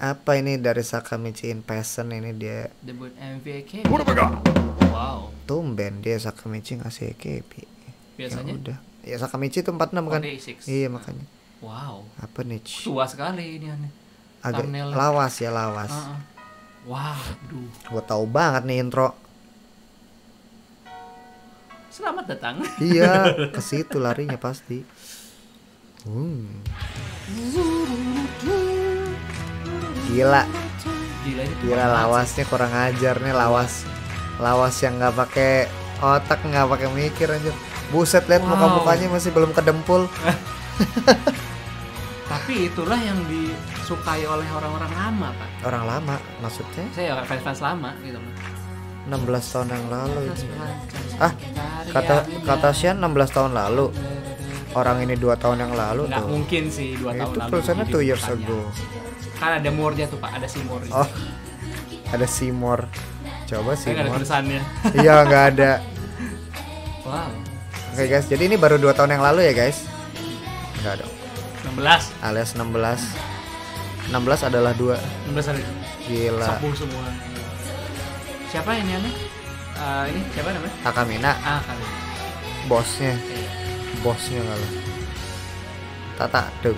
Apa ini dari Sakamichi in Passion ini dia Debut MV AKB. Wow. tumben dia Sakamichi ngasih AKB. Biasanya Ya udah. Ya Sakamichi itu 46 kan? Day6. Iya makanya. Wow. Apa nih? Tua sekali ini aneh. Agak thumbnailnya. lawas ya lawas. Waduh. Gue tahu banget nih intro. Selamat datang. Iya, ke situ larinya pasti. Gila, Gila ini gila lawasnya kurang ajar nih lawas. Lawas yang nggak pakai otak, nggak pakai mikir anjir. Buset, lihat Wow. muka-mukanya masih belum kedempul. Tapi itulah yang disukai oleh orang-orang lama, Pak. Orang lama maksudnya Saya fans-fans lama gitu loh. 16 tahun yang lalu itu. Ah, Kata Sian 16 tahun lalu. Orang ini 2 tahun yang lalu nggak tuh. mungkin sih 2 tahun Itu lalu. tulisannya jadi 2 years bukannya. ago. Kan ada more-nya tuh, Pak, ada Seymour. Oh, ada Seymour. Coba Saya nggak ada Seymour. tulisannya. Iya, nggak ada. Wow. Oke guys, jadi ini baru 2 tahun yang lalu ya guys. Enggak dong. 16. Alias 16. 16 adalah 2. 16 hari. Gila. Sepuh semua. Siapa ini aneh? Ini siapa namanya? Takamina, Kali. bosnya. Bosnya kalau. Tata deng.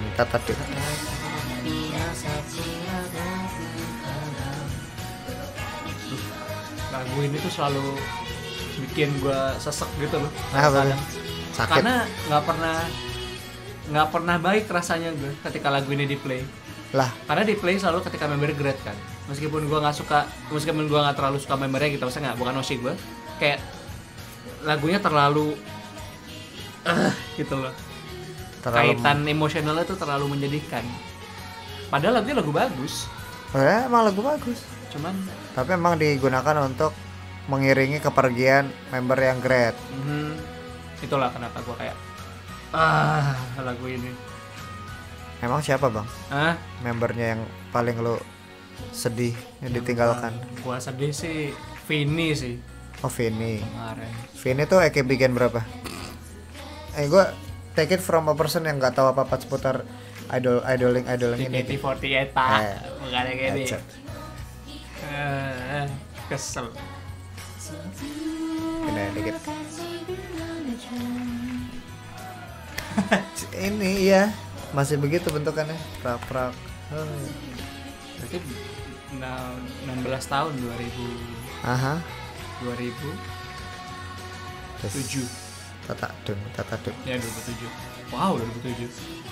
Lagu ini tuh selalu bikin gua sesek gitu loh. Apa kadang. sakit? Karena nggak pernah baik rasanya gue ketika lagu ini di play. Lah, Karena di play selalu ketika member grade kan. Meskipun gua nggak terlalu suka membernya gitu, maksudnya nggak, bukan osi gue. Kayak lagunya terlalu gitu loh. Kaitan emosionalnya tuh terlalu menyedihkan. Padahal lagunya lagu bagus. emang lagu bagus. Cuman Tapi emang digunakan untuk mengiringi kepergian member yang great. itulah kenapa gua kayak lagu ini. Emang siapa bang? Membernya yang paling lo sedih yang ditinggalkan? Gua sedih sih Vini sih Oh, Vini. kemarin. Vini tuh AKB gen berapa? Gue take it from a person yang nggak tahu apa-apa seputar idoling ini. JKT48 Pak. Bukan kayak gini. Headset. Kesel. Ini dikit. Ini iya masih begitu bentukannya, prak-prak. Berarti 16 tahun 2000 Aha. 2007 Terus tata dun. ya 2007. Wow, 2007.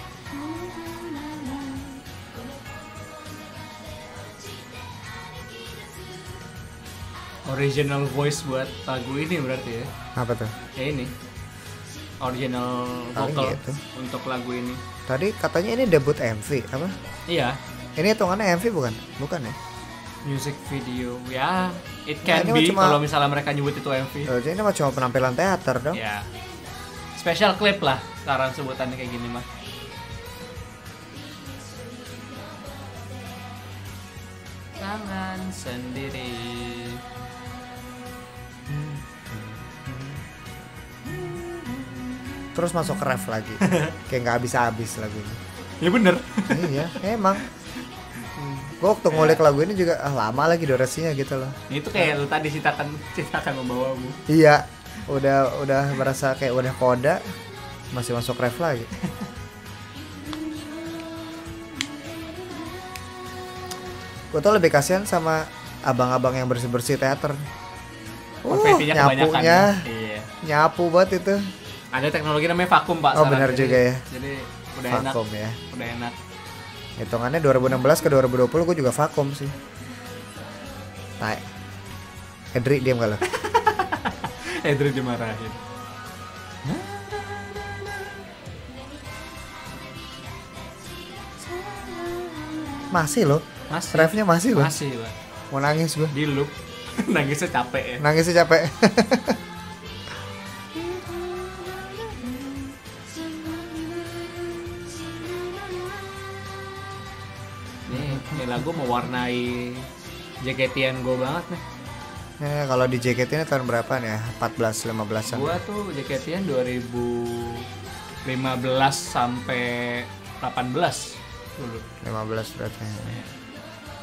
Original voice buat lagu ini berarti ya. Apa tuh? Ya ini. Original Paling vocal gitu. untuk lagu ini. Tadi katanya ini debut MV apa? Iya, Ini hitungannya MV bukan? Bukan ya? music video. Ya, it Nah, can ini mah be cuma- kalau misalnya mereka nyebut itu MV. Ini mah cuma penampilan teater dong. Ya. Special clip lah sekarang sebutannya kayak gini mah. Tangan sendiri. Terus masuk ke ref lagi. Kayak nggak habis-habis lagunya. Ya bener. Iya, emang. Gue waktu ngulik lagu ini juga lama lagi durasinya gitu loh. Itu kayak lu tadi citakan membawamu. Iya, udah berasa kayak udah koda, masih masuk ref lagi. Gue tuh lebih kasihan sama abang-abang yang bersih-bersih teater. Konfetinya kebanyakan. Nyapunya, Iya. nyapu banget itu. Ada teknologi namanya vakum, Pak. Oh, sekarang. benar juga ya. Jadi udah Vakum ya. enak. Udah enak. Hitungannya 2016 ke 2020 gue juga vakum sih. Tai. Edri diam kalau. Edri dimarahin. Masih loh. Masih. Refnya masih loh. Masih, Pak. Mau nangis gue. Di loop. Nangisnya capek ya. Nangisnya capek. Ini lagu mewarnai JKT-an gue banget nih. Kalau di JKT ini tahun berapa nih ya? 14 15-an. Gue tuh JKT-an 2015 sampai 18 dulu. 15 berarti.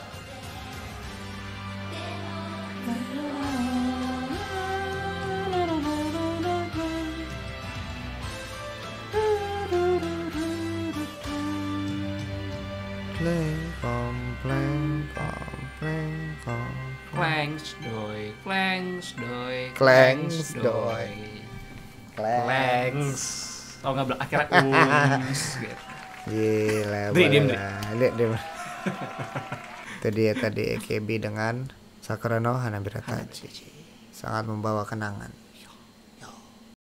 kompleng. Clangs doi, clangs doi, Clangs doi, clangs. Oh nggak bilang akhirnya gitu. Gila, Dri, diem, Dri. Lihat deh. Itu dia tadi AKB dengan Sakura no Hanabira Tachi. Sangat membawa kenangan.